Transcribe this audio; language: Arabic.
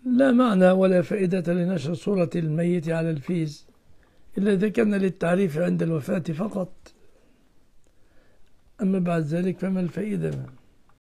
لا معنى ولا فائدة لنشر صورة الميت على الفيس إلا إذا كان للتعريف عند الوفاة فقط، أما بعد ذلك فما الفائدة؟